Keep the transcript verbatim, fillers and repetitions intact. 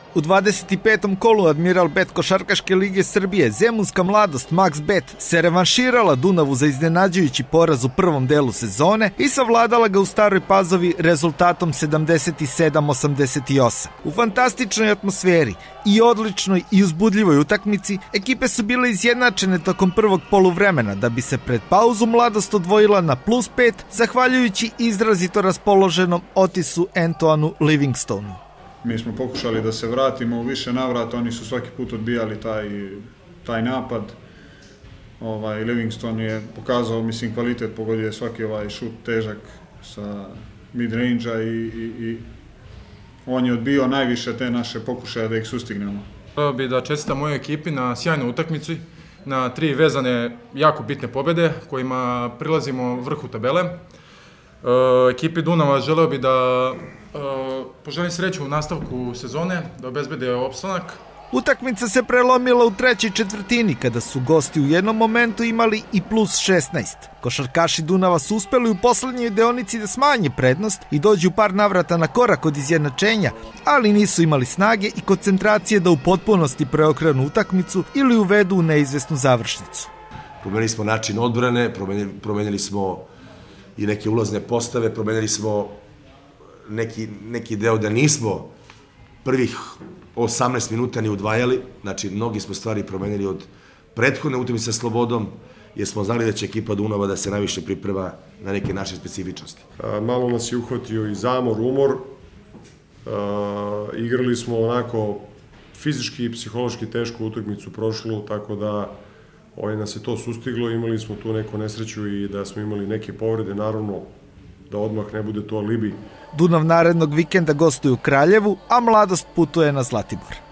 U dvadeset petom kolu Admiral Bet košarkaške lige Srbije Zemunska mladost Max Bet se revanširala Dunavu za iznenađujući poraz u prvom delu sezone i savladala ga u Staroj Pazovi rezultatom sedamdeset sedam osamdeset osam. U fantastičnoj atmosferi i odličnoj i uzbudljivoj utakmici ekip su bile izjednačene tokom prvog poluvremena da bi se pred pauzu mladost odvojila na plus pet zahvaljujući izrazito raspoloženom Otisu Antoanu Livingstonu. Mi smo pokušali da se vratimo u više navrata, oni su svaki put odbijali taj, taj napad. Ovaj, Livingston je pokazao, mislim, kvalitet, pogodio je svaki ovaj šut težak sa mid-range-a i, i, i on je odbio najviše te naše pokušaje da ih sustignemo. Htio bih da čestitam mojoj ekipi na sjajnoj utakmici, na tri vezane jako bitne pobjede kojima prilazimo vrhu tabele. E, ekipi Dunava želeo bih da e, poželim sreću u nastavku sezone, da obezbede opstanak. Utakmica se prelomila u trećoj četvrtini kada su gosti u jednom momentu imali i plus šesnaest. Košarkaši Dunava su uspeli u poslednjoj deonici da smanje prednost i dođu u par navrata na korak od izjednačenja, ali nisu imali snage i koncentracije da u potpunosti preokrenu utakmicu ili uvedu u neizvesnu završnicu. Promenili smo način odbrane, promenili, promenili smo i neke ulazne postave, promenili smo neki, neki deo da nismo prvih osamnaest minuta ni udvajali, znači mnogi smo stvari promenili od prethodne utakmice sa Slobodom, jer smo znali da će ekipa Dunava da se najviše priprema na neke naše specifičnosti. A, malo nas je uhvatio i zamor, umor, a, igrali smo onako fizički i psihološki tešku utakmicu prošlu, tako da ovaj, nas je to sustiglo, imali smo tu neku nesreću i da smo imali neke povrede, naravno da odmah ne bude to alibi. Dunav narednog vikenda gostuje u Kraljevu, a Mladost putuje na Zlatibor.